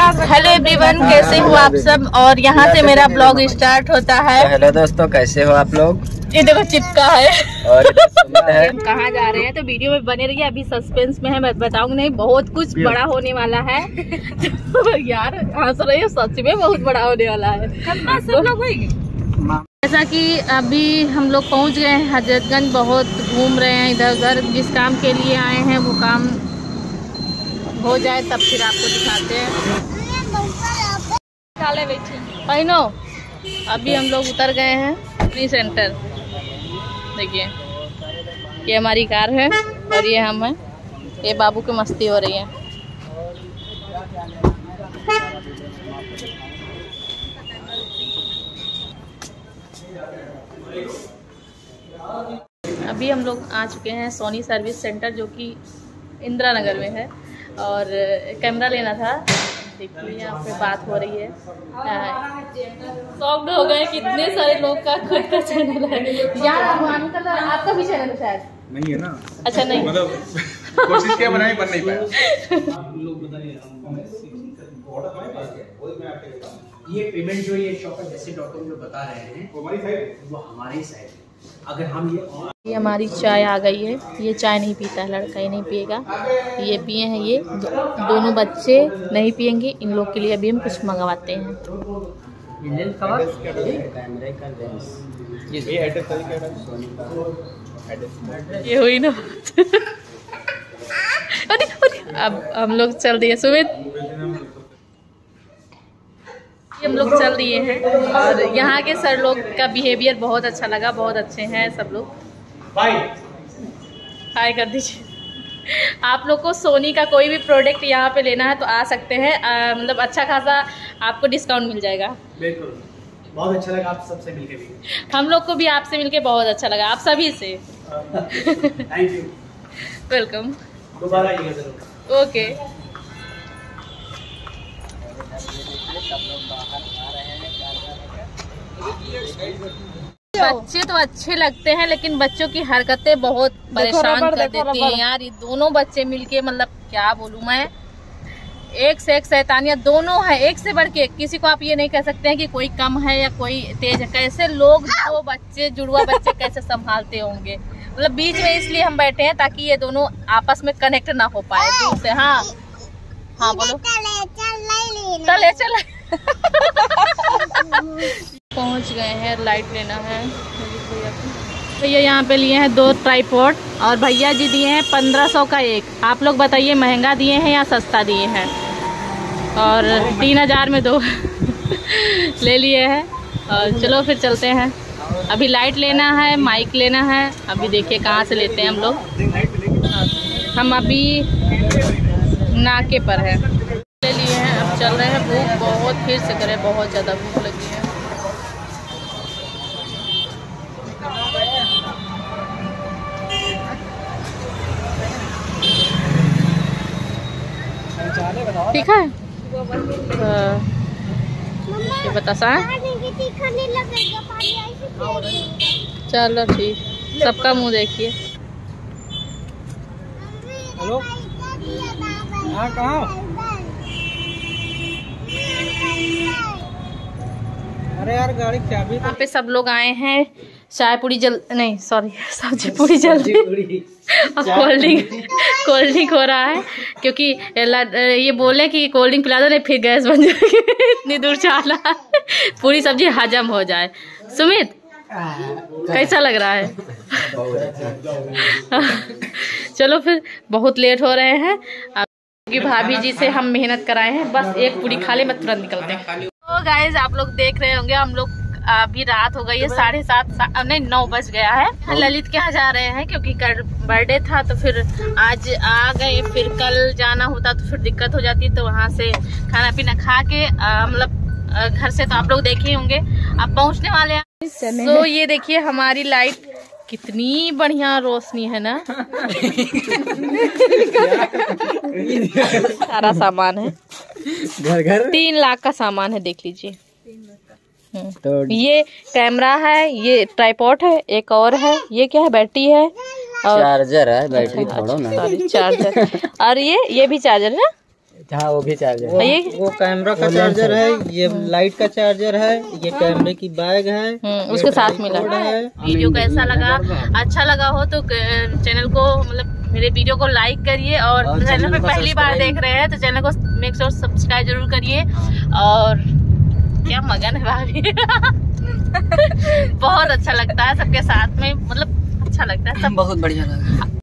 Hello everyone, कैसे हो आप सब। और यहाँ से मेरा ब्लॉग स्टार्ट होता है। हेलो दोस्तों, कैसे हो आप लोग। ये देखो चिपका है और हम कहाँ जा रहे हैं तो वीडियो में बने रहिए। अभी सस्पेंस में है, मैं बताऊंगी नहीं, बहुत कुछ बड़ा होने वाला है। तो यार हंस रही है, सच में बहुत बड़ा होने वाला है। जैसा कि अभी हम लोग पहुँच गए हैं हजरतगंज। बहुत घूम रहे हैं इधर उधर, जिस काम के लिए आए हैं वो काम हो जाए तब फिर आपको दिखाते हैं। पहनो अभी हम लोग उतर गए हैं फ्री सेंटर। देखिए ये हमारी कार है और ये हम हैं। ये बाबू की मस्ती हो रही है। अभी हम लोग आ चुके हैं सोनी सर्विस सेंटर, जो कि इंदिरा नगर में है। और कैमरा लेना था, देखिए यहाँ पे बात हो रही है। शॉक्ड हो गए, कितने सारे लोग का खुद का चैनल है। यहाँ अंकल आपका भी चैनल है शायद? नहीं है ना। अच्छा नहीं, मतलब कोशिश किया बनाई पर नहीं पाया। ये पेमेंट जो ये शॉप है जैसे डॉक्टर जो बता रहे हैं वो हमारी साइड, वो हमारी साइड है। अगर हम ये हमारी चाय आ गई है। ये चाय नहीं पीता है लड़का, ये नहीं पिएगा। ये पिए हैं, ये दोनों बच्चे नहीं पिएंगे। इन लोग के लिए अभी हम कुछ मंगवाते हैं। ये हुई ना। अब हम लोग चल दिए सुमित, हम लोग चल दिए हैं। और यहाँ के सर लोग का बिहेवियर बहुत अच्छा लगा, बहुत अच्छे हैं सब लोग। हाय कर दीजिए। आप लोग को सोनी का कोई भी प्रोडक्ट यहाँ पे लेना है तो आ सकते हैं। मतलब अच्छा खासा आपको डिस्काउंट मिल जाएगा। बिल्कुल, बहुत अच्छा लगा आप सबसे मिलके भी। हम लोग को भी आपसे मिलके बहुत अच्छा लगा, आप सभी से। Thank you, welcome. दोबारा आइएगा जरूर। ओके। बच्चे तो अच्छे लगते हैं, लेकिन बच्चों की हरकतें बहुत परेशान कर देती हैं यार। ये दोनों बच्चे मिलके, मतलब क्या बोलूं मैं, एक से एक शैतानियां दोनों है, एक से बढ़ के। किसी को आप ये नहीं कह सकते हैं कि कोई कम है या कोई तेज है। कैसे लोग दो बच्चे, जुड़वा बच्चे कैसे संभालते होंगे। मतलब बीच में इसलिए हम बैठे हैं ताकि ये दोनों आपस में कनेक्ट ना हो पाए दूर से। हाँ हाँ बोलो। चले चले। पहुंच गए हैं, लाइट लेना है भैया। यहाँ पे लिए हैं 2 ट्राइपॉड और भैया जी दिए हैं 1500 का एक। आप लोग बताइए महंगा दिए हैं या सस्ता दिए हैं। और 3000 में 2 ले लिए हैं। और चलो फिर चलते हैं। अभी लाइट लेना है, माइक लेना है। अभी देखिए कहाँ से लेते हैं हम लोग। हम अभी नाके पर है, ले लिए हैं। अब चल रहे हैं। भूख बहुत फिर से करे, बहुत ज़्यादा भूख लगी है। ठीक है, ये बतासा। चलो ठीक, सबका मुंह देखिए। हेलो, हाँ कहाँ? अरे यार गाड़ी क्या भी। यहाँ पे सब लोग आए हैं। चाय पूरी नहीं सॉरी, सब्जी पूरी जल्दी। कोल्ड ड्रिंक हो रहा है, क्योंकि ये बोले कि कोल्ड ड्रिंक पिला दो, नहीं फिर गैस बन जाएगी। इतनी दूर चला, पूरी सब्जी हजम हो जाए। सुमित कैसा लग रहा है? चलो फिर, बहुत लेट हो रहे हैं। क्योंकि भाभी जी से हम मेहनत कराए हैं, बस एक पूरी खा ले, मैं तुरंत निकलते हैं। तो गाइज आप लोग देख रहे होंगे, हम लोग अभी रात हो गई है, 7:30 नहीं 9 बज गया है। ललित के यहाँ जा रहे हैं क्योंकि कल बर्थडे था, तो फिर आज आ गए। फिर कल जाना होता तो फिर दिक्कत हो जाती, तो वहाँ से खाना पीना खा के मतलब घर से तो आप लोग देखे होंगे। अब पहुँचने वाले हैं। तो ये देखिए हमारी लाइट कितनी बढ़िया रोशनी है ना। सारा सामान है, घर 3 लाख का सामान है, देख लीजिए। तो ये कैमरा है, ये ट्राइपॉड है, एक और है, ये क्या है, बैटरी है और चार्जर है, बैटरी थोड़ा ना, सॉरी चार्जर। और ये भी चार्जर है, हाँ वो भी चार्जर और ये वो कैमरा का चार्जर है, ये लाइट का चार्जर है, ये कैमरे की बैग है, उसके साथ मिला है। वीडियो कैसा लगा, अच्छा लगा हो तो चैनल को मतलब मेरे वीडियो को लाइक करिए, और चैनल पे पहली बार देख रहे हैं तो चैनल को मेक श्योर सब्सक्राइब जरूर करिए। और क्या मगन है भाभी बहुत अच्छा लगता है सबके साथ में, मतलब अच्छा लगता है सब, बहुत बढ़िया लगा।